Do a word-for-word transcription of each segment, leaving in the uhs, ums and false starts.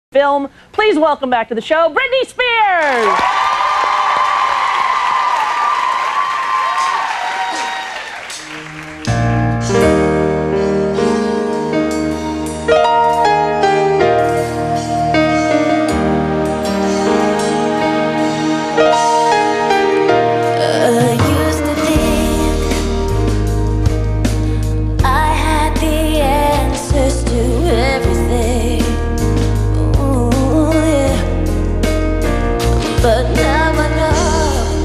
film. Please welcome back to the show, Britney Spears! But now I know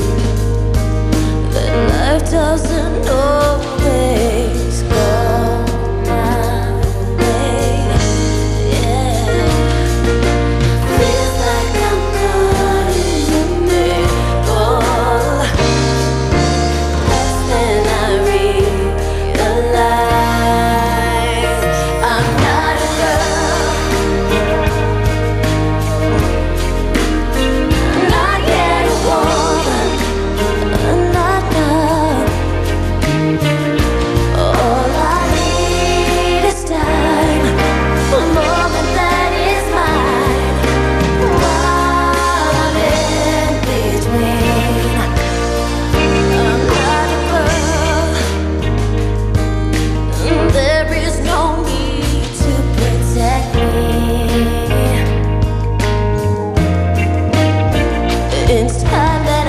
that life doesn't always go my way. Yeah, feels like I'm caught in the middle. That's when I realize I'm not a girl. It's time that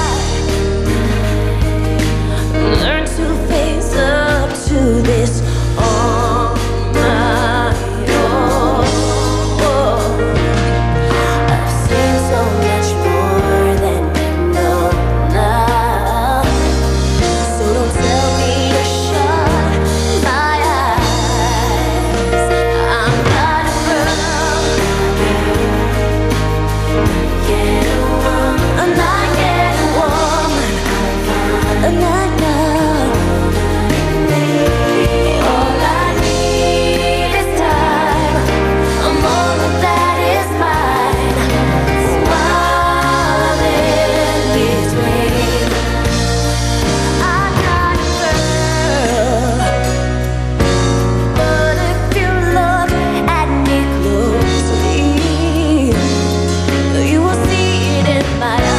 I learn to face up to this on my own. I've seen so much more than you know now, so don't tell me to shut my eyes. I'm not a girl, yeah. I'm not yet a woman, I'm not now. All I need is time, a moment that is mine, while in between. I'm not a girl, but if you look at me closely, you will see it in my eyes.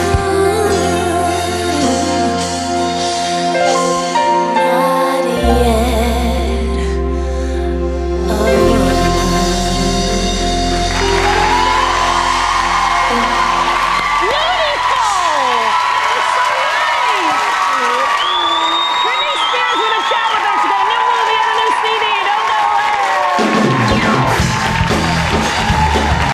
Yeah.